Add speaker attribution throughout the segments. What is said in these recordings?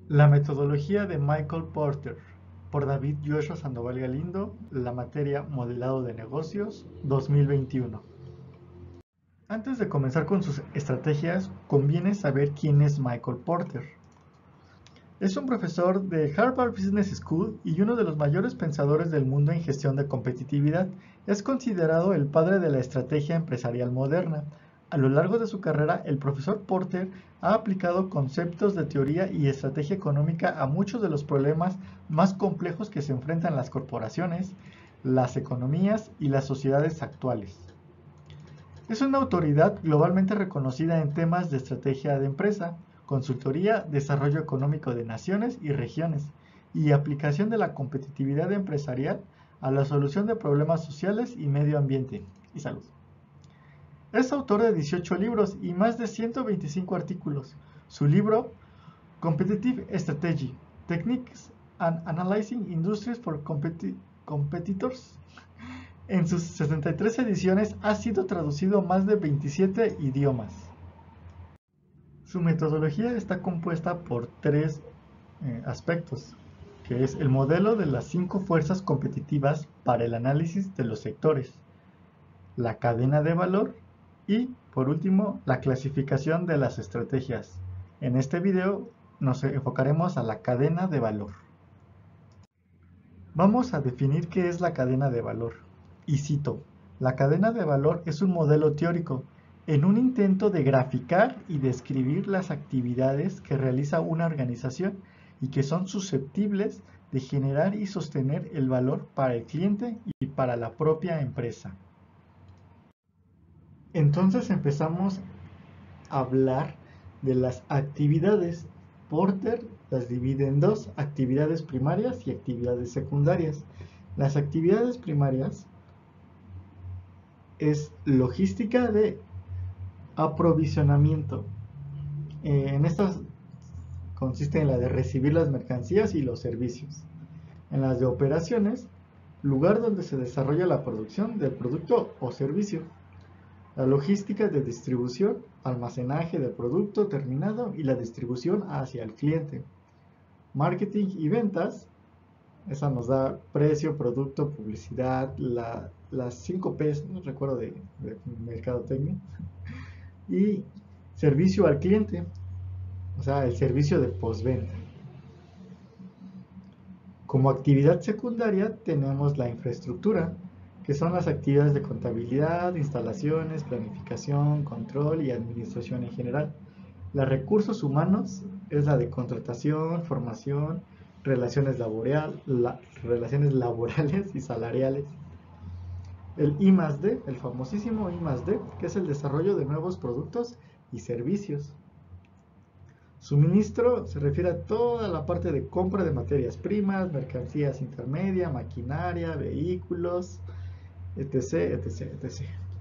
Speaker 1: La metodología de Michael Porter, por David Joshua Sandoval Galindo, la materia Modelado de Negocios 2021. Antes de comenzar con sus estrategias, conviene saber quién es Michael Porter. Es un profesor de Harvard Business School y uno de los mayores pensadores del mundo en gestión de competitividad. Es considerado el padre de la estrategia empresarial moderna. A lo largo de su carrera, el profesor Porter ha aplicado conceptos de teoría y estrategia económica a muchos de los problemas más complejos que se enfrentan las corporaciones, las economías y las sociedades actuales. Es una autoridad globalmente reconocida en temas de estrategia de empresa, consultoría, desarrollo económico de naciones y regiones, y aplicación de la competitividad empresarial a la solución de problemas sociales y medio ambiente y salud. Es autor de 18 libros y más de 125 artículos. Su libro, Competitive Strategy, Techniques and Analyzing Industries for Competitors, en sus 63 ediciones ha sido traducido a más de 27 idiomas. Su metodología está compuesta por tres aspectos, que es el modelo de las 5 fuerzas competitivas para el análisis de los sectores, la cadena de valor y, por último, la clasificación de las estrategias. En este video nos enfocaremos a la cadena de valor. Vamos a definir qué es la cadena de valor. Y cito, la cadena de valor es un modelo teórico en un intento de graficar y describir las actividades que realiza una organización y que son susceptibles de generar y sostener el valor para el cliente y para la propia empresa. Entonces empezamos a hablar de las actividades. Porter las divide en dos, actividades primarias y actividades secundarias. Las actividades primarias es logística de aprovisionamiento. En estas consiste en la de recibir las mercancías y los servicios. En las de operaciones, lugar donde se desarrolla la producción del producto o servicio. La logística de distribución, almacenaje del producto terminado y la distribución hacia el cliente. Marketing y ventas, esa nos da precio, producto, publicidad, las 5 P's, no recuerdo de mercadotecnia. Y servicio al cliente, o sea, el servicio de postventa. Como actividad secundaria tenemos la infraestructura, que son las actividades de contabilidad, instalaciones, planificación, control y administración en general. Los recursos humanos es la de contratación, formación, relaciones laborales y salariales. El I+D, el famosísimo I+D, que es el desarrollo de nuevos productos y servicios. Suministro se refiere a toda la parte de compra de materias primas, mercancías intermedia, maquinaria, vehículos, etc, etc, etc.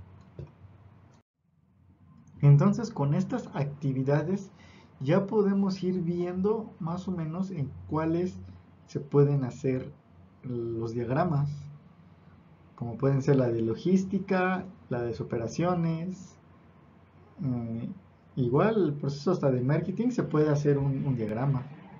Speaker 1: Entonces, con estas actividades ya podemos ir viendo más o menos en cuáles se pueden hacer los diagramas, como pueden ser la de logística, la de operaciones. Igual el proceso hasta de marketing se puede hacer un diagrama.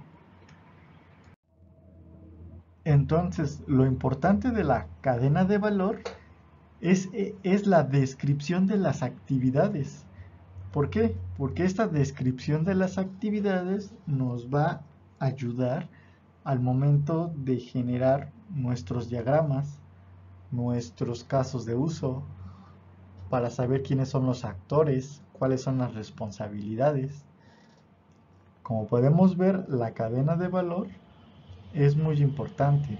Speaker 1: Entonces, lo importante de la cadena de valor es la descripción de las actividades. ¿Por qué? Porque esta descripción de las actividades nos va a ayudar al momento de generar nuestros diagramas, nuestros casos de uso, para saber quiénes son los actores, cuáles son las responsabilidades. Como podemos ver, la cadena de valor es muy importante.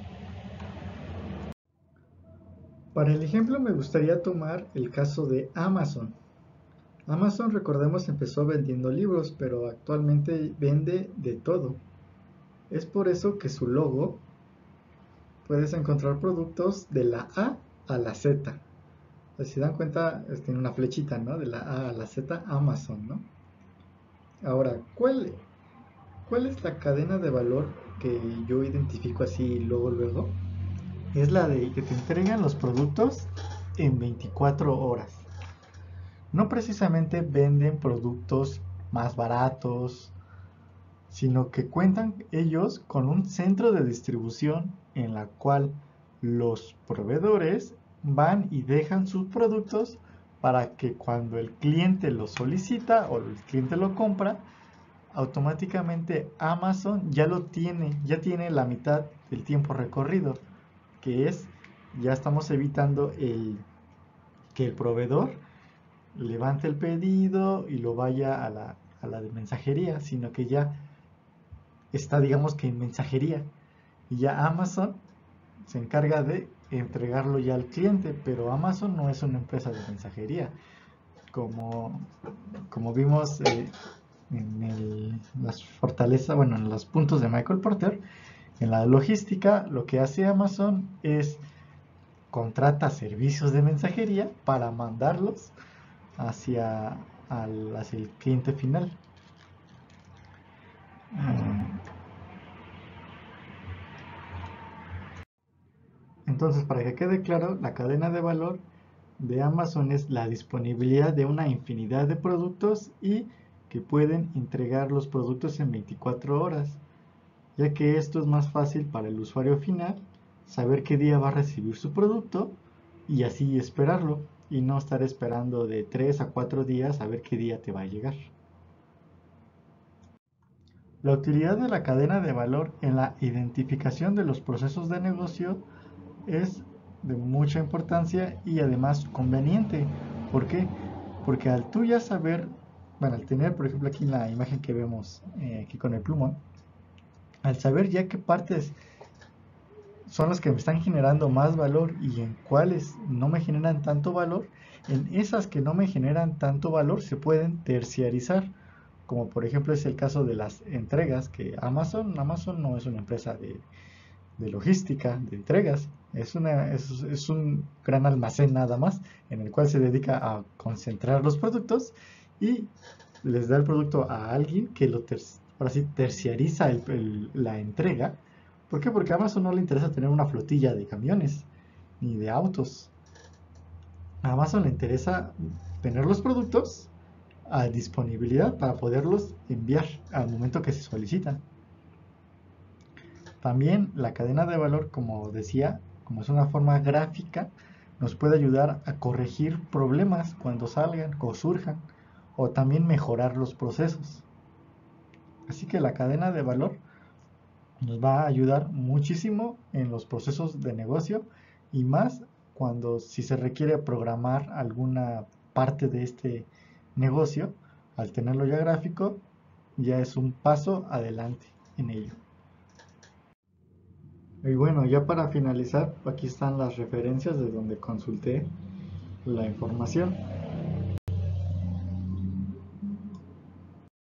Speaker 1: Para el ejemplo me gustaría tomar el caso de Amazon. Amazon, recordemos, empezó vendiendo libros, pero actualmente vende de todo. Es por eso que su logo puedes encontrar productos de la A a la Z. Si se dan cuenta, tiene una flechita, ¿no? De la A a la Z, Amazon, ¿no? Ahora, ¿cuál es la cadena de valor que yo identifico así luego? Es la de que te entregan los productos en 24 horas. No precisamente venden productos más baratos, sino que cuentan ellos con un centro de distribución en la cual los proveedores van y dejan sus productos para que cuando el cliente lo solicita o el cliente lo compra, automáticamente Amazon ya tiene la mitad del tiempo recorrido, que es, ya estamos evitando que el proveedor levante el pedido y lo vaya a la de mensajería, sino que ya está, digamos que en mensajería, y ya Amazon se encarga de entregarlo ya al cliente, pero Amazon no es una empresa de mensajería, como, como vimos las fortalezas, bueno, en los puntos de Michael Porter. En la logística, lo que hace Amazon es contrata servicios de mensajería para mandarlos hacia el cliente final. Entonces, para que quede claro, la cadena de valor de Amazon es la disponibilidad de una infinidad de productos y que pueden entregar los productos en 24 horas, ya que esto es más fácil para el usuario final saber qué día va a recibir su producto y así esperarlo y no estar esperando de 3 a 4 días a ver qué día te va a llegar. La utilidad de la cadena de valor en la identificación de los procesos de negocio es de mucha importancia y además conveniente. ¿Por qué? Porque al tú ya saber, bueno, al tener, por ejemplo, aquí en la imagen que vemos aquí con el plumón, al saber ya qué partes son las que me están generando más valor y en cuáles no me generan tanto valor, en esas que no me generan tanto valor se pueden terciarizar, como por ejemplo es el caso de las entregas, que Amazon no es una empresa de logística, de entregas, es un gran almacén nada más, en el cual se dedica a concentrar los productos y les da el producto a alguien que ahora sí, terciariza la entrega. ¿Por qué? Porque a Amazon no le interesa tener una flotilla de camiones ni de autos. A Amazon le interesa tener los productos a disponibilidad para poderlos enviar al momento que se solicitan. También la cadena de valor, como decía, como es una forma gráfica, nos puede ayudar a corregir problemas cuando salgan o surjan, o también mejorar los procesos. Así que la cadena de valor nos va a ayudar muchísimo en los procesos de negocio y más cuando si se requiere programar alguna parte de este negocio, al tenerlo ya gráfico, ya es un paso adelante en ello. Y bueno, ya para finalizar, aquí están las referencias de donde consulté la información.